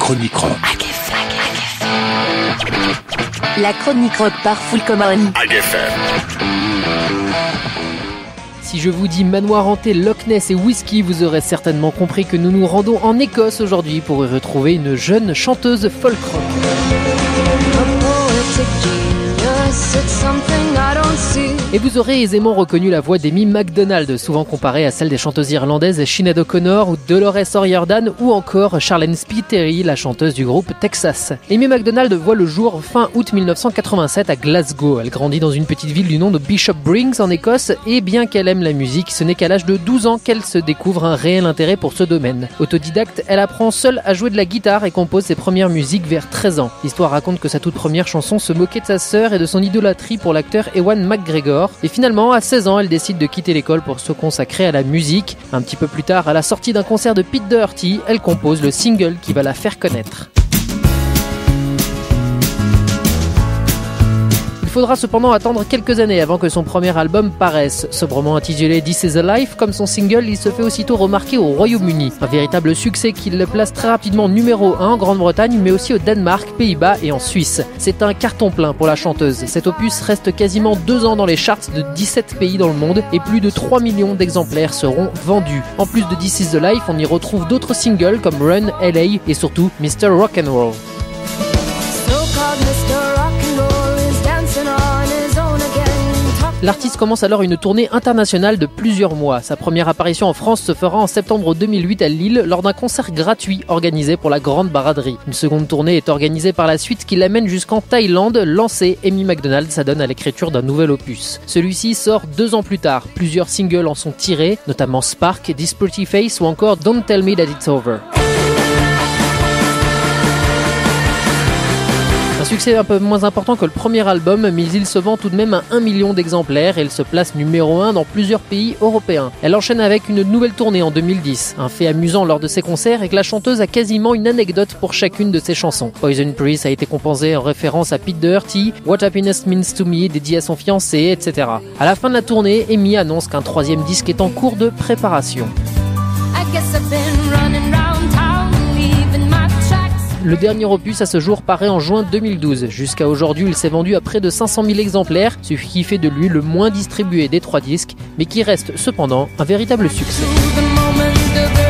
chronique rock. La chronique rock par Full Common. Si je vous dis manoir hanté, Loch Ness et whisky, vous aurez certainement compris que nous nous rendons en Écosse aujourd'hui pour y retrouver une jeune chanteuse folk rock. Et vous aurez aisément reconnu la voix d'Amy Macdonald, souvent comparée à celle des chanteuses irlandaises Sinead O'Connor ou Dolores O'Riordan ou encore Charlene Spiteri, la chanteuse du groupe Texas. Amy Macdonald voit le jour fin août 1987 à Glasgow. Elle grandit dans une petite ville du nom de Bishopbriggs en Écosse et bien qu'elle aime la musique, ce n'est qu'à l'âge de 12 ans qu'elle se découvre un réel intérêt pour ce domaine. Autodidacte, elle apprend seule à jouer de la guitare et compose ses premières musiques vers 13 ans. L'histoire raconte que sa toute première chanson se moquait de sa sœur et de son idolâtrie pour l'acteur Ewan McGregor. Et finalement, à 16 ans, elle décide de quitter l'école pour se consacrer à la musique. Un petit peu plus tard, à la sortie d'un concert de Pete Doherty, elle compose le single qui va la faire connaître. Il faudra cependant attendre quelques années avant que son premier album paraisse. Sobrement intitulé This Is a Life, comme son single, il se fait aussitôt remarquer au Royaume-Uni. Un véritable succès qui le place très rapidement numéro 1 en Grande-Bretagne, mais aussi au Danemark, Pays-Bas et en Suisse. C'est un carton plein pour la chanteuse. Cet opus reste quasiment 2 ans dans les charts de 17 pays dans le monde et plus de 3 millions d'exemplaires seront vendus. En plus de This Is the Life, on y retrouve d'autres singles comme Run, LA et surtout Mr. Rock'n'Roll. L'artiste commence alors une tournée internationale de plusieurs mois. Sa première apparition en France se fera en septembre 2008 à Lille lors d'un concert gratuit organisé pour la Grande Baraderie. Une seconde tournée est organisée par la suite qui l'amène jusqu'en Thaïlande. Lancée, Amy Macdonald s'adonne à l'écriture d'un nouvel opus. Celui-ci sort 2 ans plus tard. Plusieurs singles en sont tirés, notamment Spark, This Pretty Face ou encore Don't Tell Me That It's Over. Un succès un peu moins important que le premier album, mais il se vend tout de même à 1 million d'exemplaires et elle se place numéro 1 dans plusieurs pays européens. Elle enchaîne avec une nouvelle tournée en 2010. Un fait amusant lors de ses concerts est que la chanteuse a quasiment une anecdote pour chacune de ses chansons. Poison Breeze a été composé en référence à Pete Doherty, What Happiness Means to Me dédié à son fiancé, etc. À la fin de la tournée, Amy annonce qu'un 3e disque est en cours de préparation. Le dernier opus à ce jour paraît en juin 2012. Jusqu'à aujourd'hui, il s'est vendu à près de 500 000 exemplaires, ce qui fait de lui le moins distribué des 3 disques, mais qui reste cependant un véritable succès.